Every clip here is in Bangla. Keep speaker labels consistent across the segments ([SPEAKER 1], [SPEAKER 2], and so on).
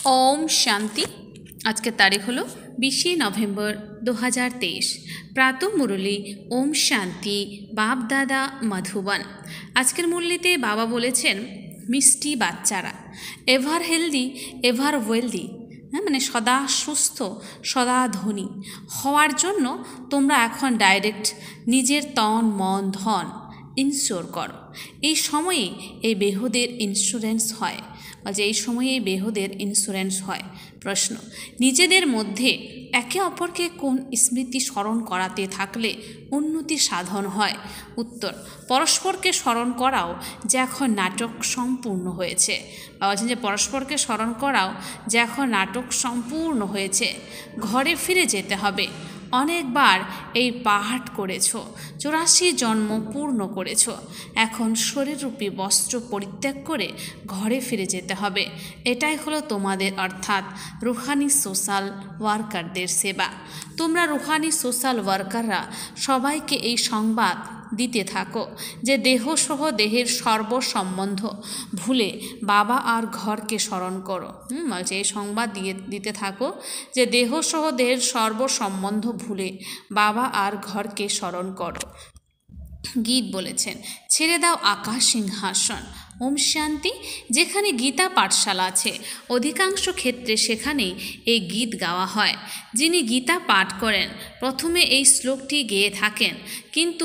[SPEAKER 1] ओम शांति। आज के तारीख हलो 20 नवम्बर 2023। प्रातः मुरली ओम शांति बाप दादा मधुबन। आजकेर मुरलीते बाबा बोलेছেন मिष्टि बाच्चारा एभार हेल्दी एभार वेल्दी, মানে সদা সুস্থ সদা ধনী হওয়ার জন্য তোমরা এখন ডাইরেক্ট নিজের তন মন ধন ইনশিওর করো। এই সময়ে এই বেহুদের ইন্স্যুরেন্স হয়, বা যে এই সময়ে বেহুদের ইন্স্যুরেন্স হয়। প্রশ্ন, নিজেদের মধ্যে একে অপরকে কোন স্মৃতি স্মরণ করাতে থাকলে উন্নতি সাধন হয়? উত্তর, পরস্পরকে স্মরণ করাও যে এখন নাটক সম্পূর্ণ হয়েছে। বা বলছেন যে পরস্পরকে স্মরণ করাও যে এখন নাটক সম্পূর্ণ হয়েছে। ঘরে ফিরে যেতে হবে। অনেকবার এই পাহাড় করেছ, 84 জন্ম পূর্ণ করেছ। এখন শরীররূপী বস্ত্র পরিত্যাগ করে ঘরে ফিরে যেতে হবে। এটাই হলো তোমাদের অর্থাৎ রুহানি সোশ্যাল ওয়ার্কারদের সেবা। তোমরা রুহানি সোশ্যাল ওয়ার্কাররা সবাইকে এই সংবাদ দিতে থাকো যে দেহসহ দেহের সর্বসম্বন্ধ ভুলে বাবা আর ঘরকে স্মরণ করো। বলছে এই সংবাদ দিতে থাকো যে দেহসহ দেহের সর্বসম্বন্ধ ভুলে বাবা আর ঘরকে স্মরণ করো। গীত বলেছেন, ছেড়ে দাও আকাশ সিংহাসন। ওম শান্তি। যেখানে গীতা পাঠশালা আছে অধিকাংশ ক্ষেত্রে সেখানেই এই গীত গাওয়া হয়। যিনি গীতা পাঠ করেন প্রথমে এই শ্লোকটি গেয়ে থাকেন, কিন্তু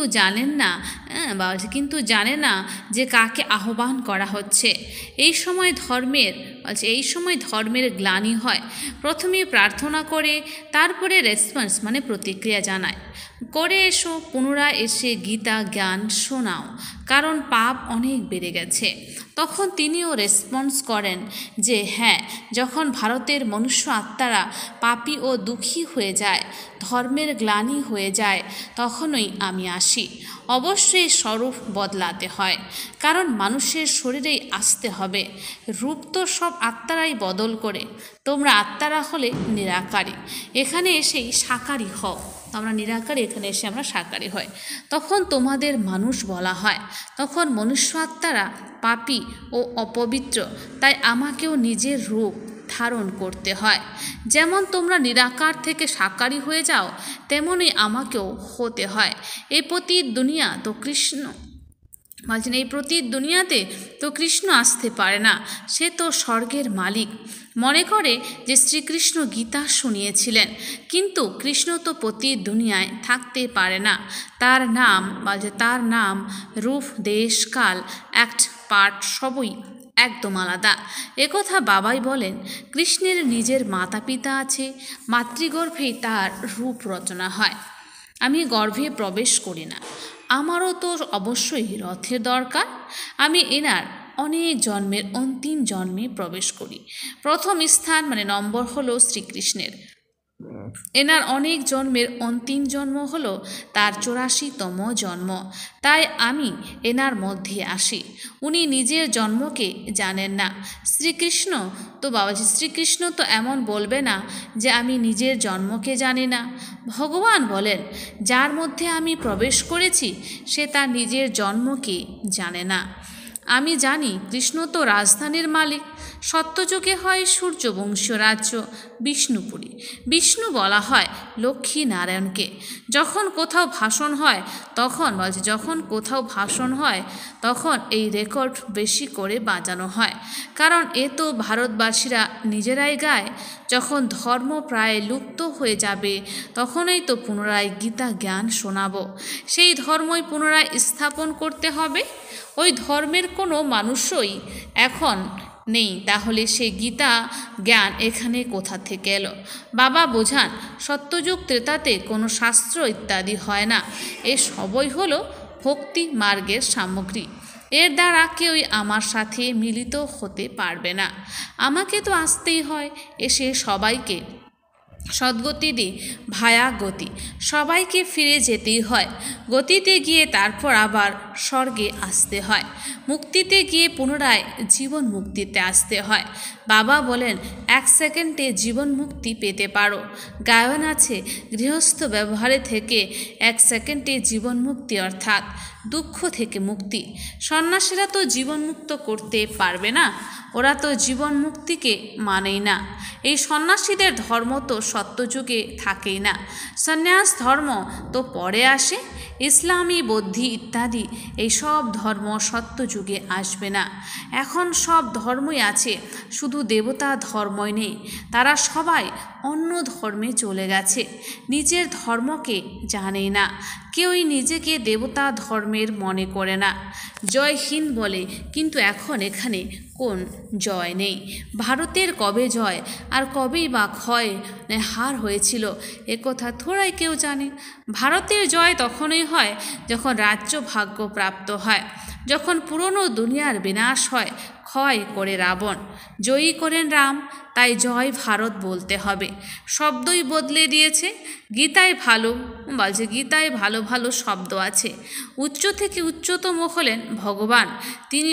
[SPEAKER 1] জানেন না যে কাকে আহ্বান করা হচ্ছে। এই সময় ধর্মের গ্লানি হয়। প্রথমে প্রার্থনা করে তারপরে রেসপন্স মানে প্রতিক্রিয়া জানায়। করে এসো, পুনরায় এসে গীতা জ্ঞান শোনাও, কারণ পাপ অনেক বেড়ে গেছে। তখন তিনিও রেসপন্স করেন যে হ্যাঁ, যখন ভারতের মনুষ্য আত্মারা পাপী ও দুঃখী হয়ে যায়, ধর্মের গ্লানি হয়ে যায়, তখনই আমি আসি। অবশ্যই স্বরূপ বদলাতে হয়, কারণ মানুষের শরীরেই আসতে হবে। রূপ তো সব আত্মারাই বদল করে। তোমরা আত্মারা হলে নিরাকারী, এখানে এসেই সাকারী হও। আমরা নিরাকারী, এখানে এসে আমরা সাকারী হই। তখন তোমাদের মানুষ বলা হয়। তখন মনুষ্য আত্মারা পাপী ও অপবিত্র, তাই আমাকেও নিজের রূপ ধারণ করতে হয়। যেমন তোমরা নিরাকার থেকে সাকারী হয়ে যাও, তেমনই আমাকেও হতে হয়। এই প্রতি দুনিয়াতে তো কৃষ্ণ আসতে পারে না, সে তো স্বর্গের মালিক। মনে করে যে শ্রীকৃষ্ণ গীতা শুনিয়েছিলেন, কিন্তু কৃষ্ণ তো প্রতি দুনিয়ায় থাকতে পারে না। তার নাম রূপ দেশ কাল অ্যাক্ট পার্ট সবই একদম আলাদা। একথা বাবাই বলেন। কৃষ্ণের নিজের মাতা পিতা আছে, মাতৃগর্ভেই তার রূপ রচনা হয়। আমি গর্ভে প্রবেশ করি না। আমারও তো অবশ্যই রথের দরকার। আমি এনার অনেক জন্মের অন্তিম জন্মে প্রবেশ করি। প্রথম স্থান নম্বর হলো শ্রীকৃষ্ণের। এনার অনেক জন্মের অন্তিম জন্ম হলো তার 84তম জন্ম। তাই আমি এনার মধ্যে আসি। উনি নিজের জন্মকে জানেন না। শ্রীকৃষ্ণ তো এমন বলবে না যে আমি নিজের জন্মকে জানি না। ভগবান বলেন, যার মধ্যে আমি প্রবেশ করেছি সে তার নিজের জন্মকে জানে না। আমি জানি কৃষ্ণ তো রাজধানীর মালিক। সত্যযুগে হয় সূর্যবংশীয় রাজ্য বিষ্ণুপুরী। বিষ্ণু বলা হয় লক্ষ্মী নারায়ণকে। যখন কোথাও ভাষণ হয় তখন এই রেকর্ড বেশি করে বাজানো হয়, কারণ এ তো ভারতবাসীরা নিজেরাই গায়। যখন ধর্ম প্রায় লুপ্ত হয়ে যাবে তখনই তো পুনরায় গীতা জ্ঞান শোনাবো। সেই ধর্মই পুনরায় স্থাপন করতে হবে। ওই ধর্মের কোনো মানুষই এখন নেই, তাহলে সে গীতা জ্ঞান এখানে কোথা থেকে এলো? বাবা বোঝান, সত্যযুগ ত্রেতাতে কোনো শাস্ত্র ইত্যাদি হয় না। এ সবই হলো ভক্তি মার্গের সামগ্রী। এর দ্বারা কেউই আমার সাথে মিলিত হতে পারবে না। আমাকে তো আসতেই হয়। এসে সবাইকে সদ্গতি দি ভায়া গতি, সবাইকে ফিরে যেতেই হয়। গতিতে গিয়ে তারপর আবার স্বর্গে আসতে হয়। মুক্তিতে গিয়ে পুনরায় জীবন মুক্তিতে আসতে হয়। বাবা বলেন 1 সেকেন্ডে জীবন মুক্তি পেতে পারো। গায়ন আছে গৃহস্থ ব্যবহারে থেকে 1 সেকেন্ডে জীবন মুক্তি অর্থাৎ দুঃখ থেকে মুক্তি। সন্ন্যাসীরা তো জীবন মুক্ত করতে পারবে না, ওরা তো জীবন মুক্তিকে মানেই না। এই সন্ন্যাসীদের ধর্ম তো সত্যযুগে থাকেই না, সন্ন্যাস ধর্ম তো পরে আসে। ইসলামী বৌদ্ধ ইত্যাদি এই সব ধর্ম সত্যযুগে আসবে না। এখন সব ধর্মই আছে, শুধু দেবতা ধর্মই নেই। তারা সবাই অন্য ধর্মে চলে গেছে, নিজের ধর্মকে জানে না। কেউই নিজেকে দেবতা ধর্মের মনে করে না। জয় হিন্দ বলে, কিন্তু এখন এখানে কোন জয় নেই। ভারতের কবে জয় আর কবেই বা ক্ষয় হার হয়েছিল একথা থোড়াই কেউ জানে। ভারতের জয় তখনই হয় যখন রাজ্য ভাগ্য প্রাপ্ত হয়, যখন পুরনো দুনিয়ার বিনাশ হয়, ক্ষয় করে রাবণ, জয়ী করেন রাম। তাই জয় ভারত বলতে হবে। শব্দই বদলে দিয়েছে। গীতায় ভালো ভালো শব্দ আছে। উচ্চ থেকে উচ্চতম হলেন ভগবান। তিনি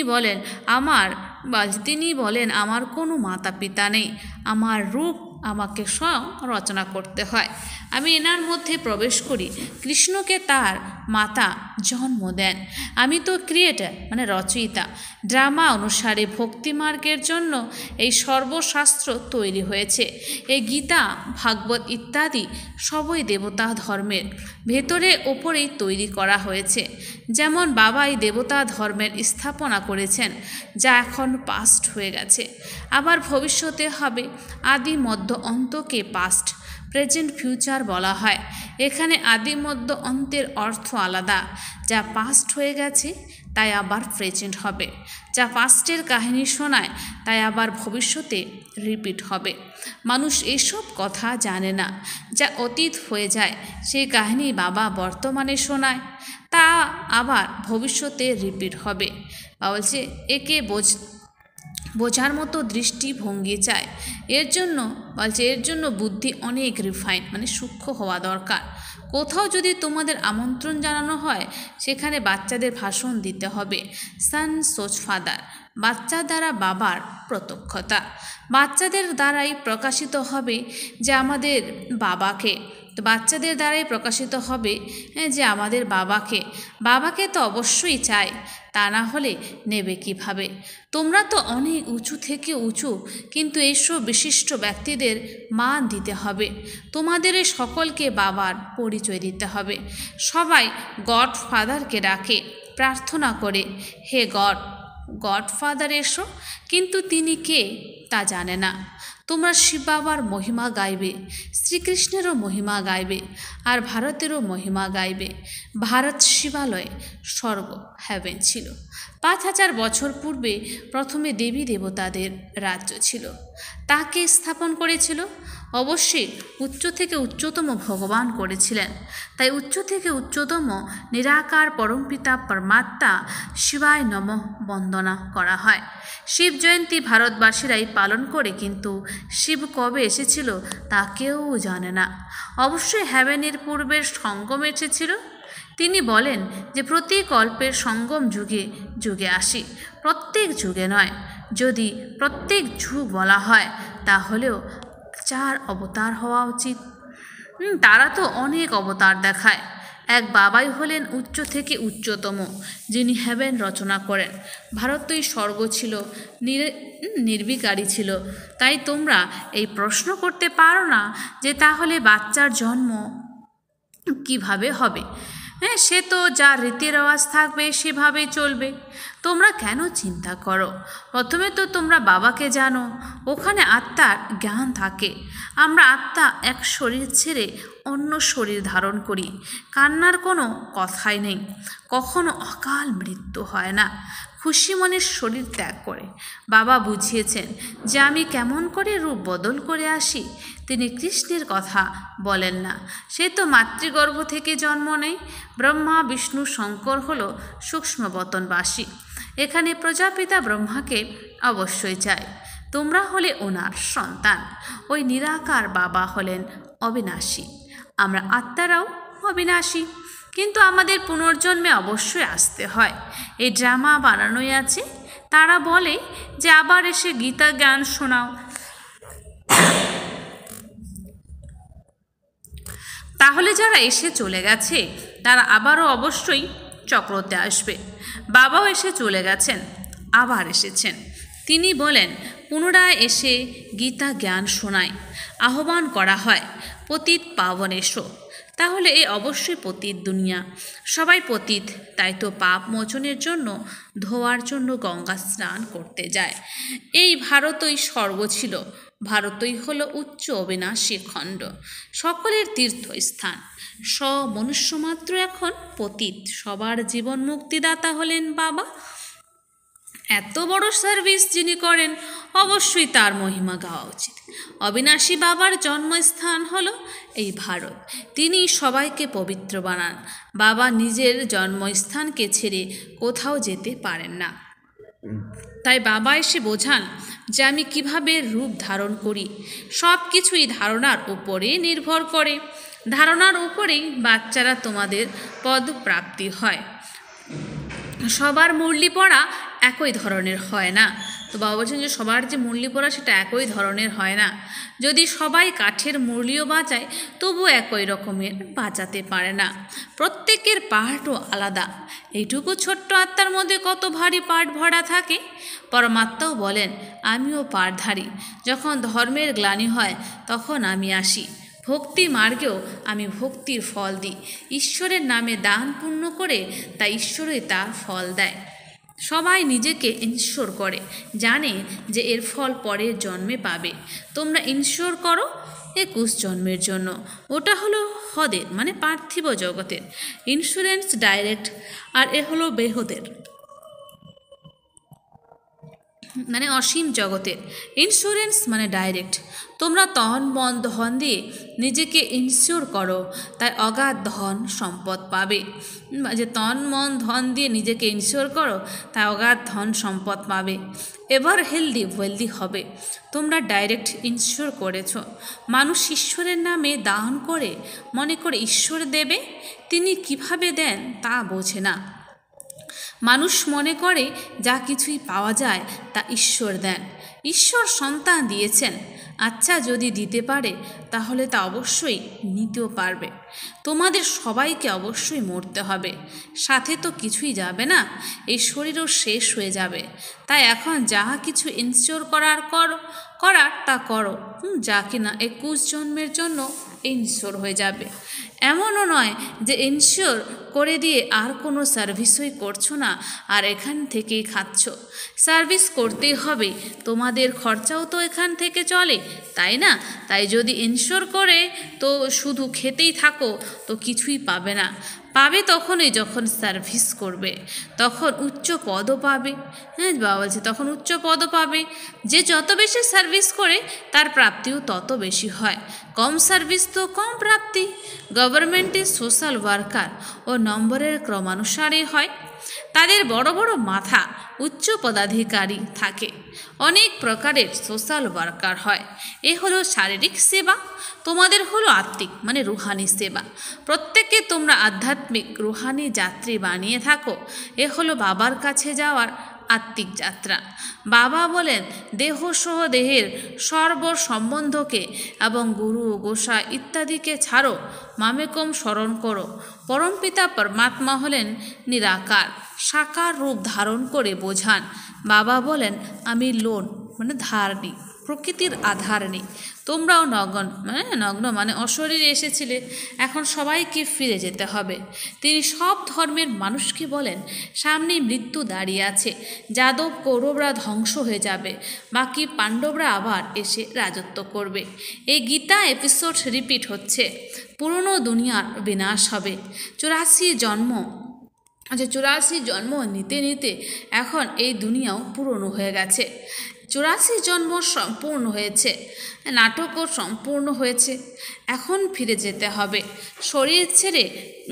[SPEAKER 1] বলেন আমার কোনো মাতা পিতা নেই, আমার রূপ আমাকে স্বয়ং রচনা করতে হয়। আমি এনার মধ্যে প্রবেশ করি। কৃষ্ণকে তার মাতা জন্ম দেন। আমি তো ক্রিয়েটার রচয়িতা। ড্রামা অনুসারে ভক্তিমার্গের জন্য এই সর্বশাস্ত্র তৈরি হয়েছে। এই গীতা, ভাগবত ইত্যাদি সবই দেবতা ধর্মের ভেতরে ওপরেই তৈরি করা হয়েছে। যেমন বাবা এই দেবতা ধর্মের স্থাপনা করেছেন, যা এখন পাস্ট হয়ে গেছে, আবার ভবিষ্যতে হবে। আদি মধ্য অন্তকে পাস্ট, প্রেজেন্ট, ফিউচার বলা হয়। এখানে আদি মধ্য অন্তের অর্থ আলাদা। যা পাস্ট হয়ে গেছে তাই আবার প্রেজেন্ট হবে, যা পাস্টের কাহিনী শোনায় তাই আবার ভবিষ্যতে রিপিট হবে। মানুষ এসব কথা জানে না। যা অতীত হয়ে যায় সেই কাহিনী বাবা বর্তমানে শোনায়, তা আবার ভবিষ্যতে রিপিট হবে। বা বলছে একে বোঝার মতো দৃষ্টিভঙ্গি চাই। এর জন্য বুদ্ধি অনেক রিফাইন সূক্ষ্ম হওয়া দরকার। কোথাও যদি তোমাদের আমন্ত্রণ জানানো হয়, সেখানে বাচ্চাদের ভাষণ দিতে হবে। সান সোচ ফাদার, বাচ্চা দ্বারা বাবার প্রত্যক্ষতা। বাচ্চাদের দ্বারাই প্রকাশিত হবে যে আমাদের বাবাকে। তো বাচ্চাদের দ্বারাই প্রকাশিত হবে যে আমাদের বাবাকে তো অবশ্যই চাই, তা না হলে নেবে কিভাবে? তোমরা তো অনেক উঁচু থেকে উঁচু, কিন্তু এইসব বিশিষ্ট ব্যক্তিদের মান দিতে হবে। তোমাদের সকলকে বাবার পরিচয় দিতে হবে। সবাই গডফাদারকে ডাকে, প্রার্থনা করে, হে গডফাদার এসো, কিন্তু তিনি কে তা জানে না। তোমরা শিব বাবার মহিমা গাইবে, শ্রীকৃষ্ণেরও মহিমা গাইবে, আর ভারতেরও মহিমা গাইবে। ভারত শিবালয়ে স্বর্গ, হ্যাভেন ছিল। 5000 বছর পূর্বে প্রথমে দেবী দেবতাদের রাজ্য ছিল। তাকে স্থাপন করেছিল অবশ্যই উচ্চ থেকে উচ্চতম ভগবান করেছিলেন। তাই উচ্চ থেকে উচ্চতম নিরাকার পরমপিতা পরমাত্মা শিবায় নমঃ বন্দনা করা হয়। শিব জয়ন্তী ভারতবাসীরাই পালন করে, কিন্তু শিব কবে এসেছিল তা কেউ জানে না। অবশ্যই হ্যাভেনের পূর্বের সঙ্গম এসেছিল। তিনি বলেন যে প্রতি কল্পের সঙ্গম যুগে যুগে আসি, প্রত্যেক যুগে নয়। যদি প্রত্যেক যুগ বলা হয় তাহলেও 4 অবতার হওয়া উচিত। তারা তো অনেক অবতার দেখায়। এক বাবাই হলেন উচ্চ থেকে উচ্চতম, যিনি হ্যাভেন রচনা করেন। ভারতই স্বর্গ ছিল, নির্বিকারী ছিল। তাই তোমরা এই প্রশ্ন করতে পারো না যে তাহলে বাচ্চার জন্ম কিভাবে হবে। সে তো যা রীতি রেওয়াজ থাকবে সেভাবেই চলবে। তোমরা কেন চিন্তা করো? প্রথমে তো তোমরা বাবাকে জানো, ওখানে আত্মার জ্ঞান থাকে। আমরা আত্মা এক শরীর ছেড়ে অন্য শরীর ধারণ করি। কান্নার কোনো কথাই নেই, কখনো অকাল মৃত্যু হয় না। খুশি মনের শরীর ত্যাগ করে বাবা বুঝিয়েছেন যে আমি কেমন করে রূপ বদল করে আসি। তিনি কৃষ্ণের কথা বলেন না, সে তো মাতৃগর্ভ থেকে জন্ম নেয়। ব্রহ্মা বিষ্ণু শঙ্কর হলো সূক্ষ্মবতনবাসী। এখানে প্রজাপিতা ব্রহ্মাকে অবশ্যই চাই। তোমরা হলে ওনার সন্তান। ওই নিরাকার বাবা হলেন অবিনাশী। আমরা আত্মারাও অবিনাশী, কিন্তু আমাদের পুনর্জন্মে অবশ্যই আসতে হয়। এই ড্রামা বানানোই আছে, তারা বলে যে আবার এসে গীতা জ্ঞান শোনাও। তাহলে যারা এসে চলে গেছে তারা আবারও অবশ্যই চক্রতে আসবে। বাবাও এসে চলে গেছেন, আবার এসেছেন। তিনি বলেন পুনরায় এসে গীতা জ্ঞান শোনায়, আহ্বান করা হয় পতিত পাবন এসো। তাহলে এ অবশ্যই পতিত দুনিয়া, সবাই পতিত, তাই তো পাপ মোচনের জন্য ধোয়ার জন্য গঙ্গা স্নান করতে যায়। এই ভারতই স্বর্গ ছিল, ভারতই হলো উচ্চ অবিনাশী খণ্ড, সকলের তীর্থস্থান। মনুষ্যমাত্র এখন পতিত, সবার জীবন মুক্তিদাতা হলেন বাবা। এত বড় সার্ভিস যিনি করেন অবশ্যই তার মহিমা গাওয়া উচিত। অবিনাশী বাবার জন্মস্থান হলো এই ভারত, তিনি সবাইকে পবিত্র বানান। বাবা নিজের জন্মস্থানকে ছেড়ে কোথাও যেতে পারেন না, তাই বাবা এসে বোঝান যে আমি কিভাবে রূপ ধারণ করি। সব কিছুই ধারণার উপরে নির্ভর করে, ধারণার উপরেই বাচ্চারা তোমাদের পদ প্রাপ্তি হয়। সবার মুরলি পড়া একই ধরনের হয় না। তো বাবা বলছেন যে সবার যে মুরলি পড়া সেটা একই ধরনের হয় না। যদি সবাই কাঠের মুরলিও বাজায় তবু একই রকমের বাজাতে পারে না, প্রত্যেকের পাঠও আলাদা। এইটুকু ছোট্ট আত্মার মধ্যে কত ভারী পাঠ ভরা থাকে। পরমাত্মাও বলেন আমিও পাঠধারী, যখন ধর্মের গ্লানি হয় তখন আমি আসি, ভক্তি মার্গেও আমি ভক্তির ফল দিই। ঈশ্বরের নামে দান পুণ্য করে তা ঈশ্বরই তার ফল দেয়। সবাই নিজেকে ইনশোর করে, জানে যে এর ফল পরের জন্মে পাবে। তোমরা ইনশোর করো 21 জন্মের জন্য, ওটা হলো হদের মানে পার্থিব জগতের ইন্স্যুরেন্স ডাইরেক্ট, আর এ হলো বেহদের মানে অসীম জগতের ইন্স্যুরেন্স মানে ডাইরেক্ট। তোমরা তন মন ধন দিয়ে নিজেকে ইনশিওর করো, তাই অগাধ ধন সম্পদ পাবে। যে তন মন ধন দিয়ে নিজেকে ইনশিওর করো তাই অগাধ ধন সম্পদ পাবে। এবার ওয়েলদি হবে। তোমরা ডাইরেক্ট ইনশিওর করেছো। মানুষ ঈশ্বরের নামে দান করে মনে করে ঈশ্বর দেবে, তিনি কিভাবে দেন তা বোঝে না। মানুষ মনে করে যা কিছুই পাওয়া যায় তা ঈশ্বর দেন, ঈশ্বর সন্তান দিয়েছেন। আচ্ছা যদি দিতে পারে তাহলে তা অবশ্যই নিতেও পারবে। তোমাদের সবাইকে অবশ্যই মরতে হবে, সাথে তো কিছুই যাবে না, এই শরীরও শেষ হয়ে যাবে। তাই এখন যা কিছু ইনশিওর করার তা করো, যা কিনা 21 জন্মের জন্য ইনশিওর হয়ে যাবে। এমনও নয় যে ইনশিওর করে দিয়ে আর কোনো সার্ভিসই করছো না আর এখান থেকেই খাচ্ছ। সার্ভিস করতেই হবে, তোমাদের খরচাও তো এখান থেকে চলে, তাই না? তাই যদি ইনশিওর করে তো শুধু খেতেই থাকো তো কিছুই পাবে না। পাবে তখনই যখন সার্ভিস করবে, তখন উচ্চ পদও পাবে। হ্যাঁ বাবা বলছে তখন উচ্চ পদও পাবে। যে যত বেশি সার্ভিস করে তার প্রাপ্তিও তত বেশি হয়। কম সার্ভিস তো কম প্রাপ্তি। গভর্নমেন্টের সোশ্যাল ওয়ার্কার ও নম্বরের ক্রমানুসারে হয়। তাদের বড় বড় মাথা উচ্চ পদাধিকারী থাকে। অনেক প্রকারের সোশ্যাল ওয়ার্কার হয়। এ হলো শারীরিক সেবা, তোমাদের হলো আত্মিক মানে রুহানি সেবা। প্রত্যেককে তোমরা আধ্যাত্মিক রুহানি যাত্রী বানিয়ে থাকো। এ হলো বাবার কাছে যাওয়ার আত্মিক যাত্রা। বাবা বলেন দেহসহ দেহের সর্ব সম্বন্ধকে এবং গুরু গোসাই ইত্যাদিকে ছাড়ো, মামেকম স্মরণ করো। পরমপিতা পরমাত্মা হলেন নিরাকার, সাকার রূপ ধারণ করে বোঝান। বাবা বলেন আমি লোন মানে ধার নিই, প্রকৃতির আধার নেই। তোমরাও নগ্ন মানে অশরীরে এসেছিলে, এখন সবাইকে ফিরে যেতে হবে। তিনি সব ধর্মের মানুষকে বলেন সামনে মৃত্যু দাঁড়িয়ে আছে, যাদব কৌরবরা ধ্বংস হয়ে যাবে, বাকি পাণ্ডবরা আবার এসে রাজত্ব করবে। এই গীতা এপিসোড রিপিট হচ্ছে। পুরনো দুনিয়ার বিনাশ হবে। 84 জন্ম নিতে নিতে এখন এই দুনিয়াও পুরনো হয়ে গেছে। 84 জন্ম সম্পূর্ণ হয়েছে, নাটকও সম্পূর্ণ হয়েছে। এখন ফিরে যেতে হবে, শরীর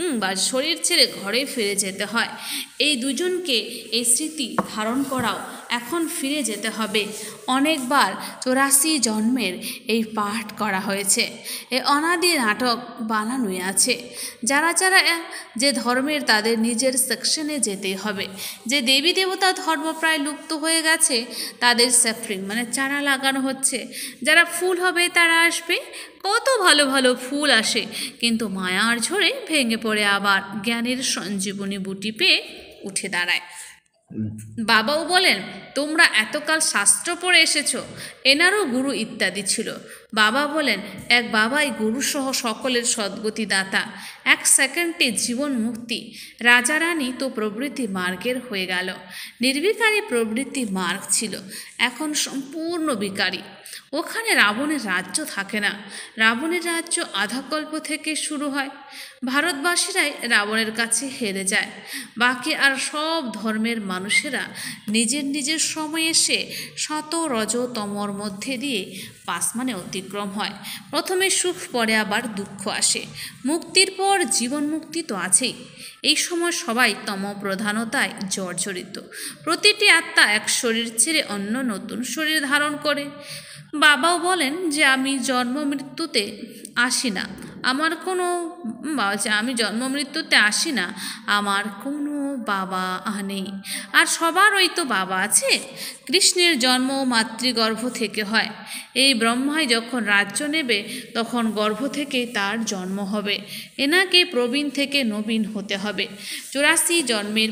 [SPEAKER 1] ছেড়ে ঘরে ফিরে যেতে হয়। এই দুজনকে এই স্মৃতি ধারণ করাও এখন ফিরে যেতে হবে। অনেকবার 84 জন্মের এই পাঠ করা হয়েছে। এ অনাদি নাটক বানানোই আছে। যারা যারা যে ধর্মের তাদের নিজের সেকশনে যেতেই হবে। যে দেবী দেবতা ধর্ম প্রায় লুপ্ত হয়ে গেছে তাদের স্যাফরিং মানে চারা লাগানো হচ্ছে। যারা ফুল হবে তারা আসবে। কত ভালো ভালো ফুল আসে, কিন্তু মায়ার ঝড়ে ভেঙে পড়ে আবার জ্ঞানের সঞ্জীবনী বুটি পেয়ে উঠে দাঁড়ায়। বাবাও বলেন, তোমরা এতকাল শাস্ত্র পড়ে এসেছ, এনারও গুরু ইত্যাদি ছিল। বাবা বলেন, এক বাবাই গুরুসহ সকলের সদ্গতি দাতা। 1 সেকেন্ডে জীবন মুক্তি। রাজা রানী তো প্রবৃত্তি মার্গের হয়ে গেল। নির্বিকারী প্রবৃত্তি মার্গ ছিল, এখন সম্পূর্ণ বিকারী। ওখানে রাবণের রাজ্য থাকে না। রাবণের রাজ্য আধাকল্প থেকে শুরু হয়। ভারতবাসীরাই রাবণের কাছে হেরে যায়। বাকি আর সব ধর্মের মানুষেরা নিজের নিজের সময়ে এসে শত রজ তমর মধ্যে দিয়ে পাসমানে অতিক্রম হয়। প্রথমে সুখ, পরে আবার দুঃখ আসে। মুক্তির পর জীবন মুক্তি তো আছেই। এই সময় সবাই তম প্রধানতায় জর্জরিত। প্রতিটি আত্মা এক শরীর ছেড়ে অন্য নতুন শরীর ধারণ করে। বাবাও বলেন যে আমি জন্ম মৃত্যুতে আসি না, আমার কোনো আমি জন্ম মৃত্যুতে আসি না, আমার কোনো বাবা নেই। আর সবারই তো বাবা আছে। কৃষ্ণের জন্ম মাতৃগর্ভ থেকে হয়। এই ব্রহ্মায় যখন রাজ্য নেবে তখন গর্ভ থেকে তার জন্ম হবে। এনাকে প্রবীণ থেকে নবীন হতে হবে। 84 জন্মের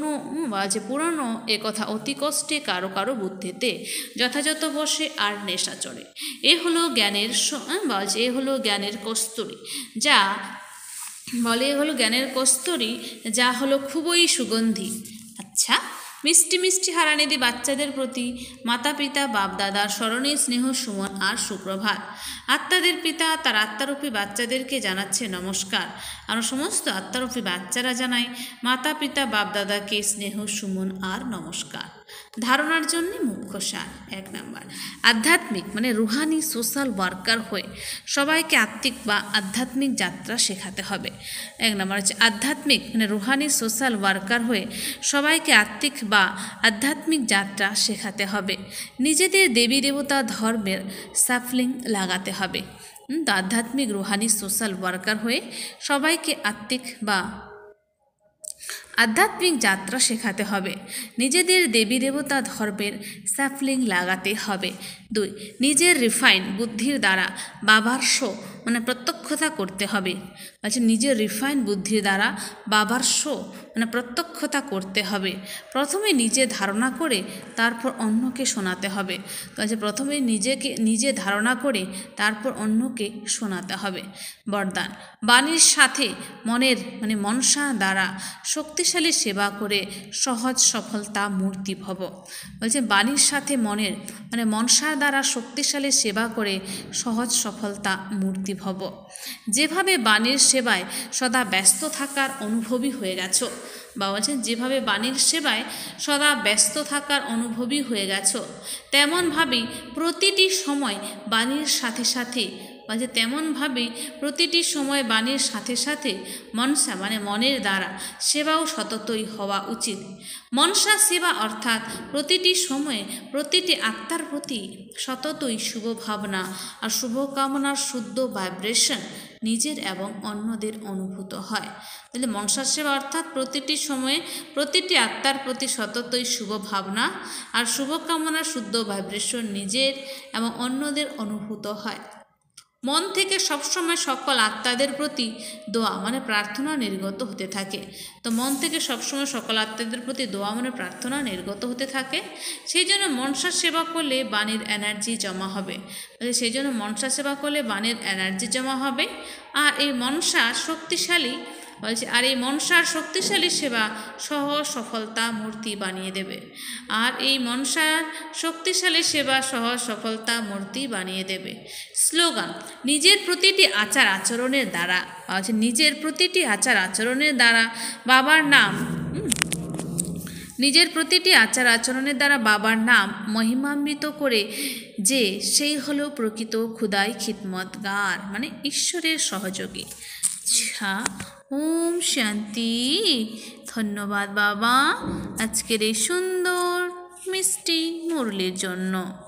[SPEAKER 1] পুরনো একথা অতি কষ্টে কারো কারো বুদ্ধিতে যথাযথ বসে আর নেশা চড়ে। এ হলো জ্ঞানের এ হলো জ্ঞানের কস্তুরী, যা বলে এ হলো জ্ঞানের কস্তুরী, যা হলো খুবই সুগন্ধি। আচ্ছা, মিষ্টি মিষ্টি হারানিধি বাচ্চাদের প্রতি মাতা পিতা বাপ দাদার স্মরণে স্নেহ সুমন আর সুপ্রভাত। আত্মাদের পিতা তার আত্মারূপী বাচ্চাদেরকে জানাচ্ছে নমস্কার। আর সমস্ত আত্মারূপী বাচ্চারা জানায় মাতা পিতা বাপ দাদাকে স্নেহ সুমন আর নমস্কার। ধারণার জন্য মুখ্য সার। 1 নাম্বার, আধ্যাত্মিক মানে রুহানি সোশ্যাল ওয়ার্কার হয়ে সবাইকে আত্মিক বা আধ্যাত্মিক যাত্রা শেখাতে হবে। 1 নাম্বার হচ্ছে আধ্যাত্মিক মানে রুহানি সোশ্যাল ওয়ার্কার হয়ে সবাইকে আত্মিক বা আধ্যাত্মিক যাত্রা শেখাতে হবে। নিজেদের দেবী দেবতা ধর্মের সাফলিং লাগাতে হবে। আধ্যাত্মিক রুহানি সোশ্যাল ওয়ার্কার হয়ে সবাইকে আত্মিক বা আধ্যাত্মিক যাত্রা শেখাতে হবে। নিজেদের দেবী দেবতা ধর্মের স্যাফলিং লাগাতে হবে। 2, নিজের রিফাইন বুদ্ধির দ্বারা বাবার শো মানে প্রত্যক্ষতা করতে হবে। আচ্ছা, নিজের রিফাইন বুদ্ধির দ্বারা বাবার শো মানে প্রত্যক্ষতা করতে হবে। প্রথমে নিজে ধারণা করে তারপর অন্যকে শোনাতে হবে। তো আচ্ছা, প্রথমে নিজে ধারণা করে তারপর অন্যকে শোনাতে হবে। বরদান, বাণীর সাথে মনের মানে মনসা দ্বারা শক্তিশালী সেবা করে সহজ সফলতা মূর্তি ভব। বলছে বাণীর সাথে মনের মানে মনসার দ্বারা শক্তিশালী সেবা করে সহজ সফলতা মূর্তি ভব। যেভাবে বাণীর সেবায় সদা ব্যস্ত থাকার অনুভবী হয়ে গেছো, বা বলছেন যেভাবে বাণীর সেবায় সদা ব্যস্ত থাকার অনুভবী হয়ে গেছো, তেমনভাবেই প্রতিটি সময় বাণীর সাথে সাথে তেমনভাবেই প্রতিটি সময় বাণীর সাথে সাথে মনসা মানে মনের দ্বারা সেবাও সততই হওয়া উচিত। মনসা সেবা অর্থাৎ প্রতিটি সময়ে প্রতিটি আত্মার প্রতি সততই শুভ ভাবনা আর শুভকামনার শুদ্ধ ভাইব্রেশন নিজের এবং অন্যদের অনুভূত হয়। তাহলে মনসা সেবা অর্থাৎ প্রতিটি সময়ে প্রতিটি আত্মার প্রতি সততই শুভ ভাবনা আর শুভকামনার শুদ্ধ ভাইব্রেশন নিজের এবং অন্যদের অনুভূত হয়। মন থেকে সবসময় সকল আত্মাদের প্রতি দোয়া মানে প্রার্থনা নির্গত হতে থাকে। তো মন থেকে সবসময় সকল আত্মাদের প্রতি দোয়া মানে প্রার্থনা নির্গত হতে থাকে। সেই জন্য মনসা সেবা করলে বাণীর এনার্জি জমা হবে। সেই জন্য মনসা সেবা করলে বাণীর এনার্জি জমা হবে। আর এই মনসা শক্তিশালী আর এই মনসার শক্তিশালী সেবা সহজ সফলতা মূর্তি বানিয়ে দেবে। আর এই মনসার শক্তিশালী সেবা সহজ সফলতা মূর্তি বানিয়ে দেবে। স্লোগান, নিজের প্রতিটি আচার আচরণের দ্বারা নিজের প্রতিটি আচার আচরণের দ্বারা বাবার নাম নিজের প্রতিটি আচার আচরণের দ্বারা বাবার নাম মহিমান্বিত করে যে সেই হলো প্রকৃত খুদাই খিদমতগার মানে ঈশ্বরের সহযোগী। আচ্ছা, ওম শান্তি। ধন্যবাদ বাবা আজকের এই সুন্দর মিষ্টি মুরলির জন্য।